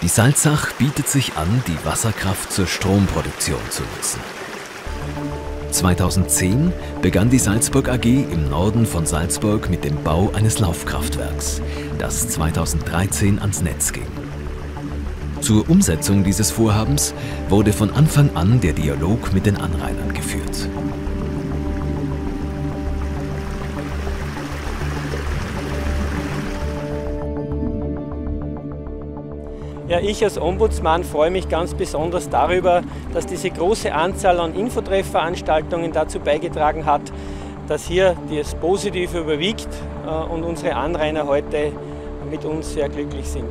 Die Salzach bietet sich an, die Wasserkraft zur Stromproduktion zu nutzen. 2010 begann die Salzburg AG im Norden von Salzburg mit dem Bau eines Laufkraftwerks, das 2013 ans Netz ging. Zur Umsetzung dieses Vorhabens wurde von Anfang an der Dialog mit den Anrainern geführt. Ja, ich als Ombudsmann freue mich ganz besonders darüber, dass diese große Anzahl an Infotreffveranstaltungen dazu beigetragen hat, dass hier das Positive überwiegt und unsere Anrainer heute mit uns sehr glücklich sind.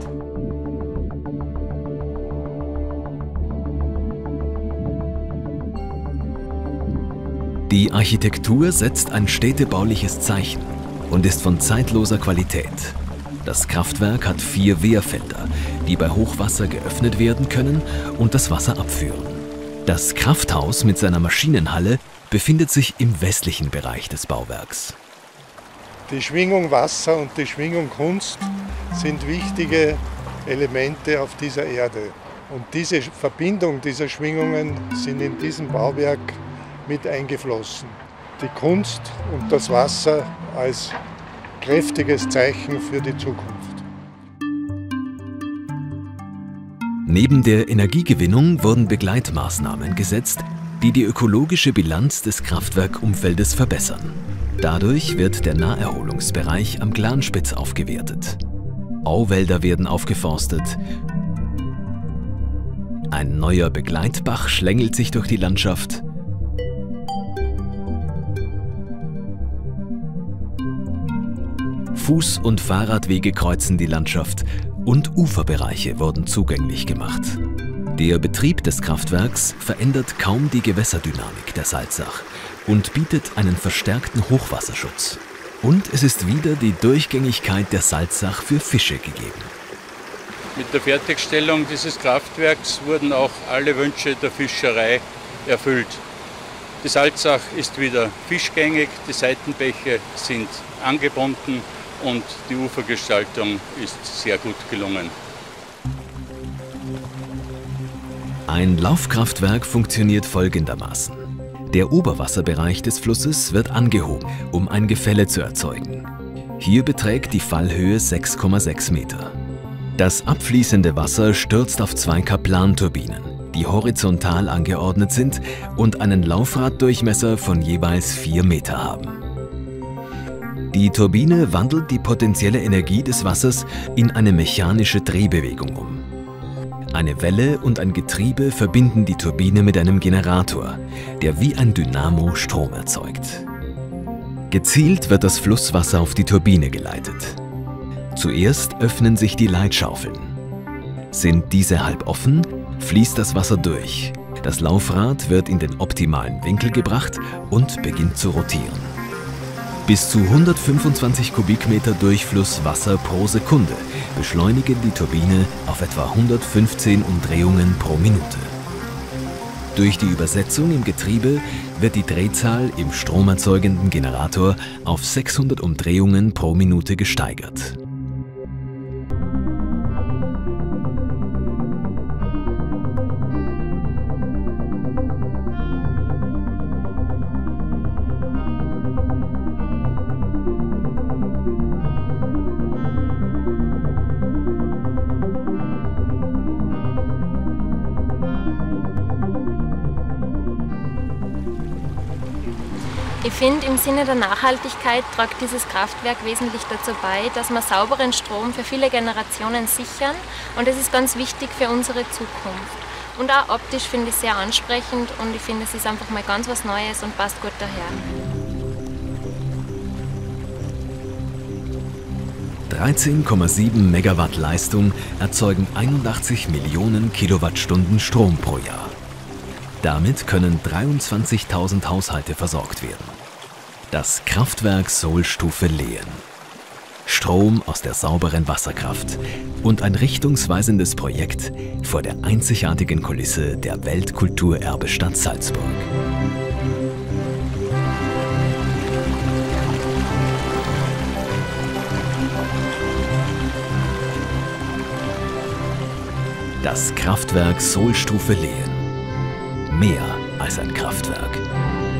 Die Architektur setzt ein städtebauliches Zeichen und ist von zeitloser Qualität. Das Kraftwerk hat 4 Wehrfelder, die bei Hochwasser geöffnet werden können und das Wasser abführen. Das Krafthaus mit seiner Maschinenhalle befindet sich im westlichen Bereich des Bauwerks. Die Schwingung Wasser und die Schwingung Kunst sind wichtige Elemente auf dieser Erde. Und diese Verbindung dieser Schwingungen sind in diesem Bauwerk mit eingeflossen. Die Kunst und das Wasser als kräftiges Zeichen für die Zukunft. Neben der Energiegewinnung wurden Begleitmaßnahmen gesetzt, die die ökologische Bilanz des Kraftwerkumfeldes verbessern. Dadurch wird der Naherholungsbereich am Glanspitz aufgewertet. Auwälder werden aufgeforstet. Ein neuer Begleitbach schlängelt sich durch die Landschaft. Fuß- und Fahrradwege kreuzen die Landschaft und Uferbereiche wurden zugänglich gemacht. Der Betrieb des Kraftwerks verändert kaum die Gewässerdynamik der Salzach und bietet einen verstärkten Hochwasserschutz. Und es ist wieder die Durchgängigkeit der Salzach für Fische gegeben. Mit der Fertigstellung dieses Kraftwerks wurden auch alle Wünsche der Fischerei erfüllt. Die Salzach ist wieder fischgängig, die Seitenbäche sind angebunden und die Ufergestaltung ist sehr gut gelungen. Ein Laufkraftwerk funktioniert folgendermaßen. Der Oberwasserbereich des Flusses wird angehoben, um ein Gefälle zu erzeugen. Hier beträgt die Fallhöhe 6,6 Meter. Das abfließende Wasser stürzt auf 2 Kaplanturbinen, die horizontal angeordnet sind und einen Laufraddurchmesser von jeweils 4 Meter haben. Die Turbine wandelt die potenzielle Energie des Wassers in eine mechanische Drehbewegung um. Eine Welle und ein Getriebe verbinden die Turbine mit einem Generator, der wie ein Dynamo Strom erzeugt. Gezielt wird das Flusswasser auf die Turbine geleitet. Zuerst öffnen sich die Leitschaufeln. Sind diese halb offen, fließt das Wasser durch. Das Laufrad wird in den optimalen Winkel gebracht und beginnt zu rotieren. Bis zu 125 Kubikmeter Durchfluss Wasser pro Sekunde beschleunigen die Turbine auf etwa 115 Umdrehungen pro Minute. Durch die Übersetzung im Getriebe wird die Drehzahl im stromerzeugenden Generator auf 600 Umdrehungen pro Minute gesteigert. Ich finde, im Sinne der Nachhaltigkeit trägt dieses Kraftwerk wesentlich dazu bei, dass wir sauberen Strom für viele Generationen sichern, und das ist ganz wichtig für unsere Zukunft. Und auch optisch finde ich es sehr ansprechend und ich finde, es ist einfach mal ganz was Neues und passt gut daher. 13,7 Megawatt Leistung erzeugen 81 Millionen Kilowattstunden Strom pro Jahr. Damit können 23.000 Haushalte versorgt werden. Das Kraftwerk Sohlstufe Lehen. Strom aus der sauberen Wasserkraft und ein richtungsweisendes Projekt vor der einzigartigen Kulisse der Weltkulturerbestadt Salzburg. Das Kraftwerk Sohlstufe Lehen. Mehr als ein Kraftwerk.